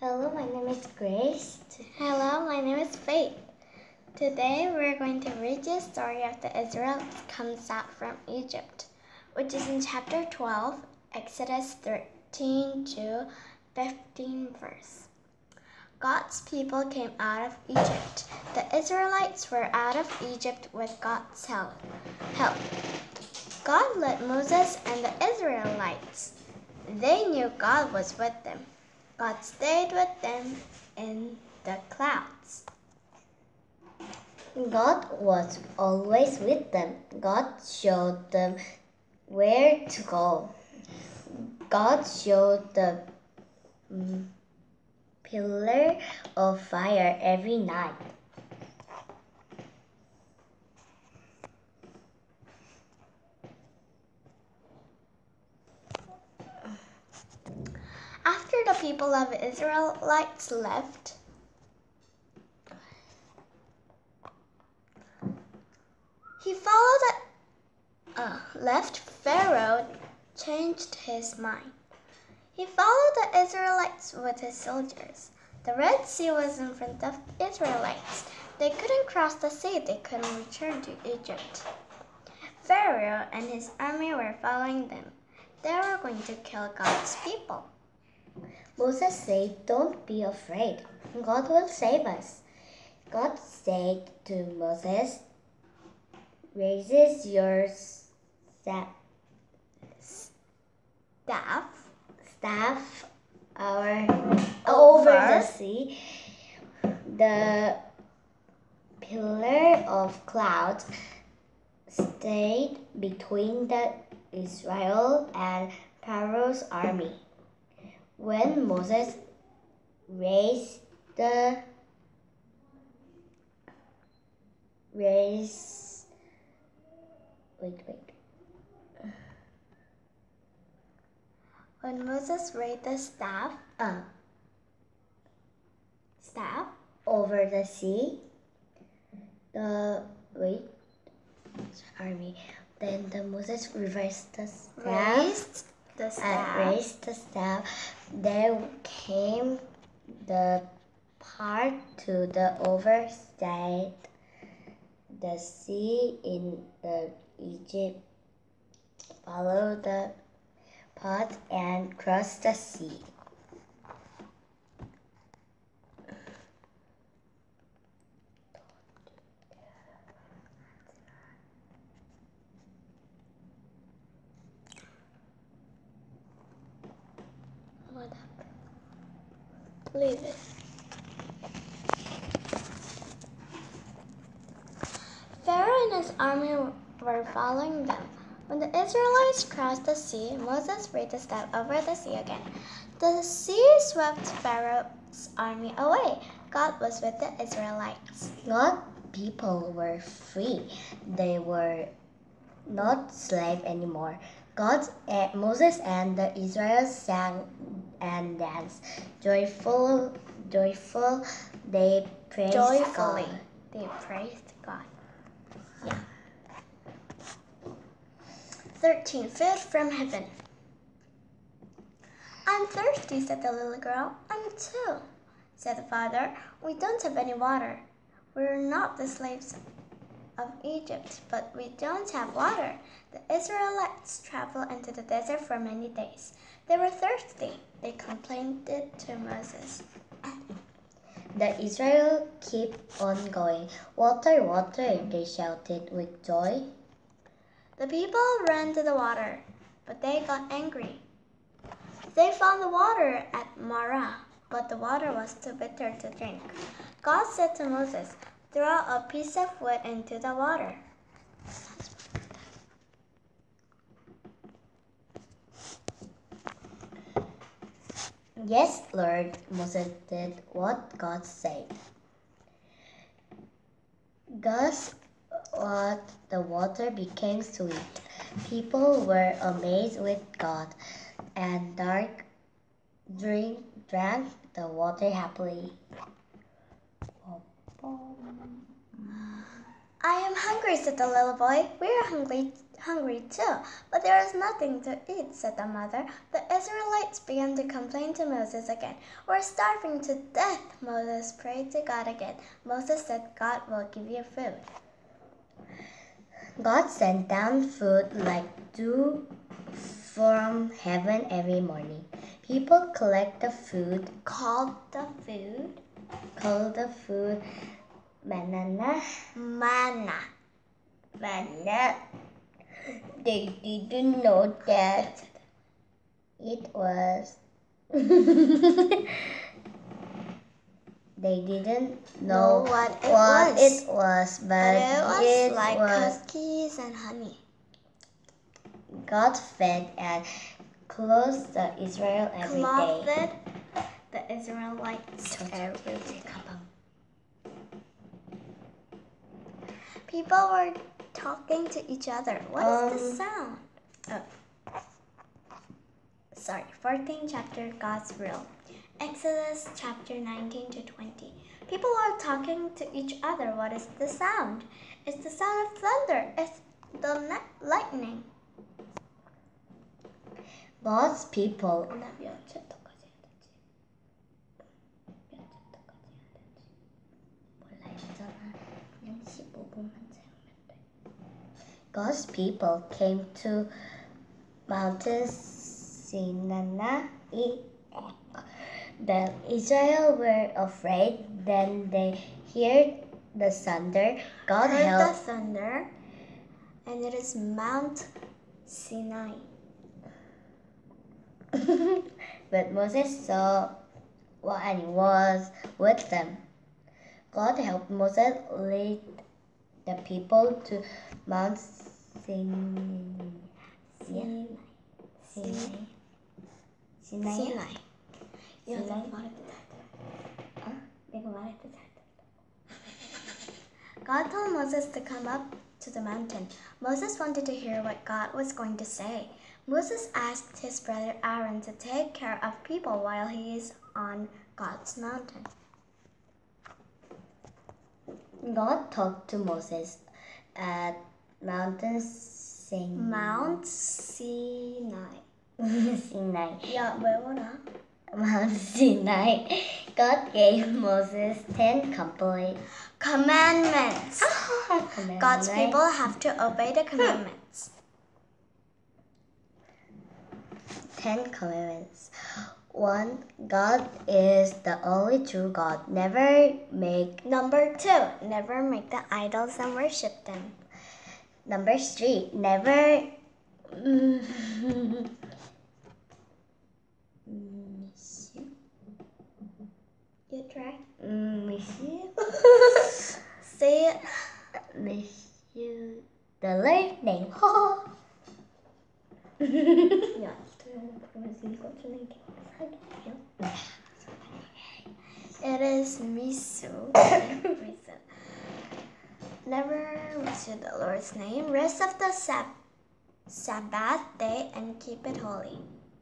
Hello, my name is Grace. Hello, my name is Faith. Today we're going to read the story of the Israelites comes out from Egypt, which is in chapter 12, Exodus 13 to 15 verse. God's people came out of Egypt. The Israelites were out of Egypt with God's help. God led Moses and the Israelites. They knew God was with them. God stayed with them in the clouds. God was always with them. God showed them where to go. God showed the pillar of fire every night. After the people of the Israelites left, Pharaoh changed his mind. He followed the Israelites with his soldiers. The Red Sea was in front of the Israelites. They couldn't cross the sea. They couldn't return to Egypt. Pharaoh and his army were following them. They were going to kill God's people. Moses said, "Don't be afraid. God will save us." God said to Moses, "Raise your staff over the sea." The pillar of cloud stayed between the Israel and Pharaoh's army. When Moses raised When Moses raised the staff over the sea, then Moses raised the staff. There came the part to the overstayed the sea in the Egypt. Follow the path and cross the sea. Leave it. Pharaoh and his army were following them. When the Israelites crossed the sea, Moses raised a staff over the sea again. The sea swept Pharaoh's army away. God was with the Israelites. God's people were free. They were not slaves anymore. Moses and the Israelites sang and danced. Joyful, they praised Joyfully, God. they praised God. 13. Food from heaven. "I'm thirsty," said the little girl. "I'm too," said the father. "We don't have any water. We're not the slaves of Egypt, but we don't have water." The Israelites traveled into the desert for many days. They were thirsty. They complained to Moses. The Israel kept on going. "Water, water," they shouted with joy. The people ran to the water, but they got angry. They found the water at Marah, but the water was too bitter to drink. God said to Moses, "Throw a piece of wood into the water." "Yes, Lord," Moses did what God said. Thus, the water became sweet. People were amazed with God, and drank the water happily. "I am hungry," said the little boy. "We are hungry too, but there is nothing to eat," said the mother. The Israelites began to complain to Moses again. "We're starving to death." Moses prayed to God again. Moses said, "God will give you food." God sent down food like dew from heaven every morning. People collect the food, Called the food called the food manna. manna. Manna. They didn't know that it was. They didn't know what it was, but it was like was. cookies and honey. God fed and clothed the Israel every day. Clothed the Israelites every day. People were talking to each other. What is the sound? 14th chapter, God's rule. Exodus chapter 19 to 20. People are talking to each other. What is the sound? It's the sound of thunder. It's the lightning. God's people. God's people came to Mountain Sinai. The Israel were afraid. Then they heard the thunder. God Heard the helped. thunder, and it is Mount Sinai. But Moses saw and was with them. God helped Moses lead the people to Mount Sinai. God told Moses to come up to the mountain. Moses wanted to hear what God was going to say. Moses asked his brother Aaron to take care of people while he is on God's mountain. God talked to Moses at Mount Sinai. Sinai. Yeah, Mount Sinai. God gave Moses 10 commandments. God's people have to obey the commandments. 10 commandments. 1. God is the only true God. Never make. Number 2. Never make the idols and worship them. Number 3. Never. You try. Miss you. Say it. Miss you. The learning. Yeah. It is misu. Never misuse the Lord's name. Rest of the Sabbath day and keep it holy.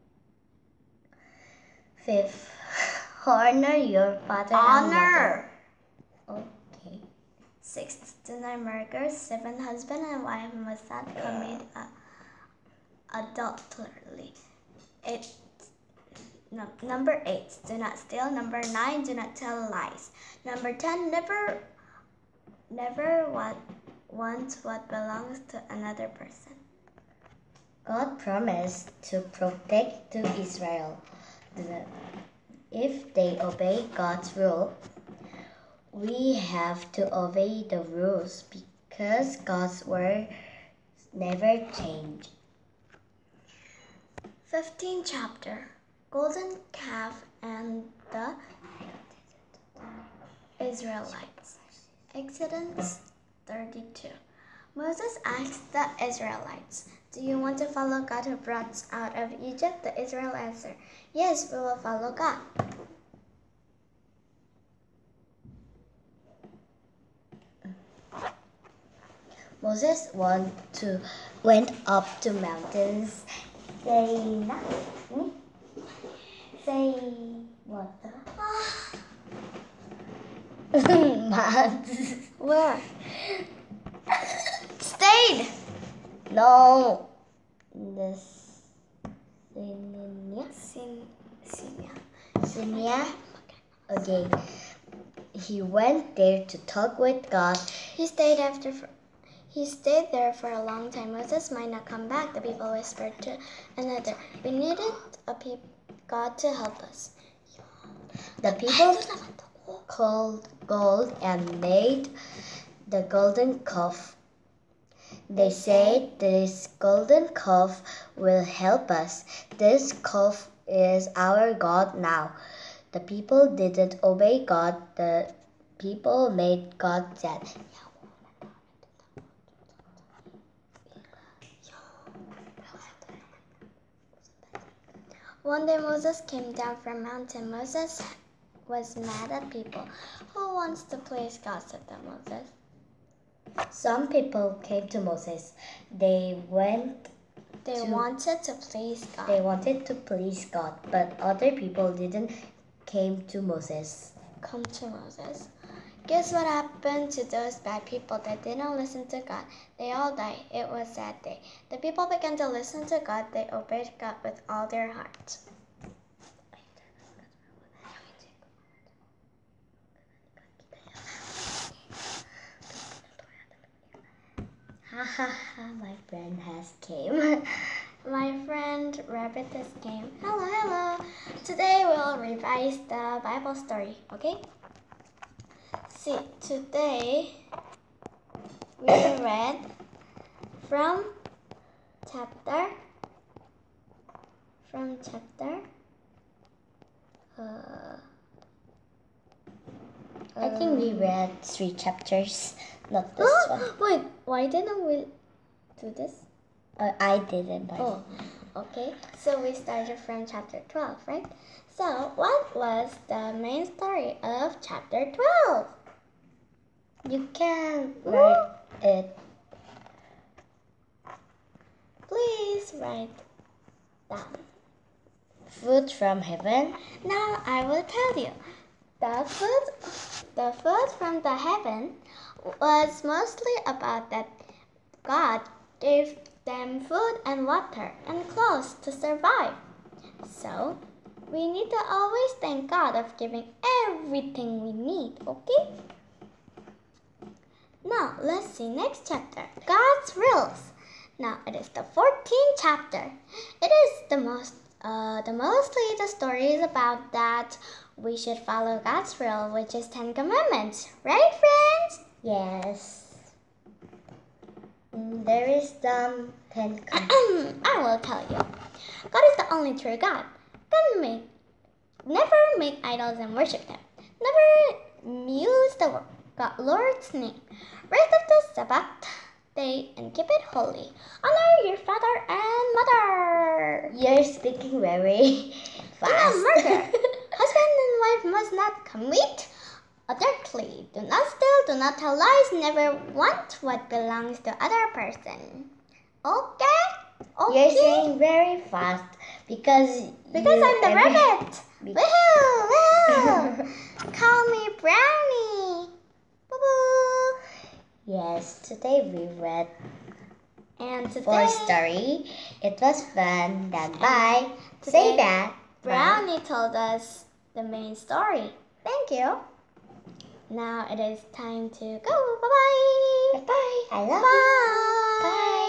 5th. Honor your father and mother. Okay. 6th. Do not murder. 7th. Husband and wife must not commit adultery. Number 8. Do not steal. Number 9. Do not tell lies. Number 10. Never want what belongs to another person. God promised to protect to Israel. If they obey God's rule, we have to obey the rules because God's word never change. 15th chapter. Golden calf and the Israelites. Exodus 32. Moses asked the Israelites, "Do you want to follow God who brought us out of Egypt?" The Israel answered, "Yes, we will follow God." Moses went up to mountains. Say what? Where? Stayed. No. The Sinia. Okay. He went there to talk with God. He stayed there for a long time. Moses might not come back. The people whispered to another, we needed God to help us. The people called gold and made the golden calf. They said, this golden calf will help us. This calf is our God now. The people didn't obey God. The people made God sad. One day Moses came down from mountain. Moses was mad at people. Who wants to please God, said Moses. Some people came to Moses. They wanted to please God. They wanted to please God, but other people didn't come to Moses. Guess what happened to those bad people that didn't listen to God? They all died. It was a sad day. The people began to listen to God. They obeyed God with all their hearts. Ha ha ha, my friend has came. My friend Rabbit has came. Hello, hello. Today we'll revise the Bible story, okay? See, today we read from chapter I think we read 3 chapters, not this one. Wait, why didn't we do this? I didn't. Oh, okay. So we started from chapter 12, right? So what was the main story of chapter 12? You can write it. Please write down. Food from heaven. Now I will tell you. The food from the heaven was mostly about that God gave them food and water and clothes to survive. So we need to always thank God of giving everything we need, okay? Now let's see next chapter, God's rules. Now it is the 14th chapter. It is mostly the story is about that we should follow God's rule, which is 10 Commandments. Right, friends? Yes. There is the 10 Commandments. I will tell you. God is the only true God. Never make idols and worship them. Never use the Lord's name. Rest of the Sabbath day and keep it holy. Honor your father and mother. You're speaking very fast. Do not murder. Husband and wife must not commit adultery. Do not steal. Do not tell lies. Never want what belongs to other person. Okay? You're saying very fast because I'm the rabbit. Woohoo! Woohoo! Call me Brownie. Boo-boo. Yes, today we read and for story. It was fun. Then bye. Say that. Brownie told us the main story. Thank you. Now it is time to go. Bye-bye. Bye-bye. I love you. Bye.